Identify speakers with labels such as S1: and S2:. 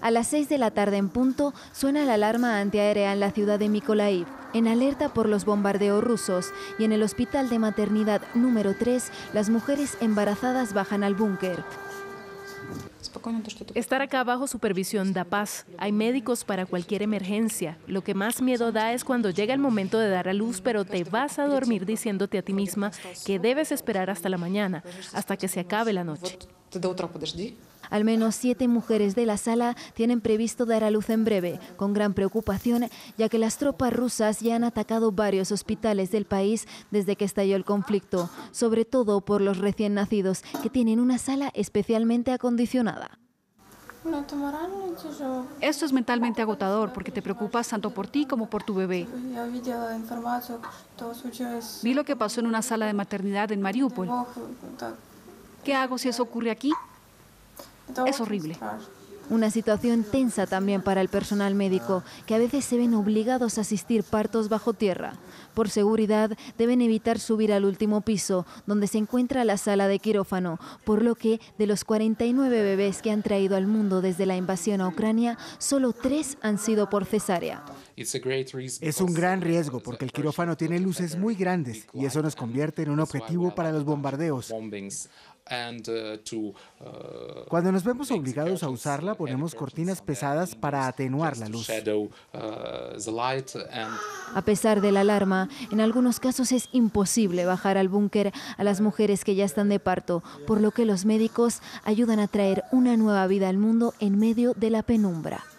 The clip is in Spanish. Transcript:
S1: A las 6 de la tarde en punto suena la alarma antiaérea en la ciudad de Mykolaiv, en alerta por los bombardeos rusos, y en el hospital de maternidad número 3 las mujeres embarazadas bajan al búnker.
S2: Estar acá bajo supervisión da paz. Hay médicos para cualquier emergencia. Lo que más miedo da es cuando llega el momento de dar a luz, pero te vas a dormir diciéndote a ti misma que debes esperar hasta la mañana, hasta que se acabe la noche.
S1: Al menos 7 mujeres de la sala tienen previsto dar a luz en breve, con gran preocupación, ya que las tropas rusas ya han atacado varios hospitales del país desde que estalló el conflicto, sobre todo por los recién nacidos, que tienen una sala especialmente acondicionada.
S3: Esto es mentalmente agotador porque te preocupas tanto por ti como por tu bebé. Vi lo que pasó en una sala de maternidad en Mariupol. ¿Qué hago si eso ocurre aquí? Es horrible.
S1: Una situación tensa también para el personal médico, que a veces se ven obligados a asistir partos bajo tierra. Por seguridad, deben evitar subir al último piso, donde se encuentra la sala de quirófano, por lo que de los 49 bebés que han traído al mundo desde la invasión a Ucrania, solo 3 han sido por cesárea.
S4: Es un gran riesgo porque el quirófano tiene luces muy grandes y eso nos convierte en un objetivo para los bombardeos. Cuando nos vemos obligados a usarla, ponemos cortinas pesadas para atenuar la luz.
S1: A pesar de la alarma, en algunos casos es imposible bajar al búnker a las mujeres que ya están de parto, por lo que los médicos ayudan a traer una nueva vida al mundo en medio de la penumbra.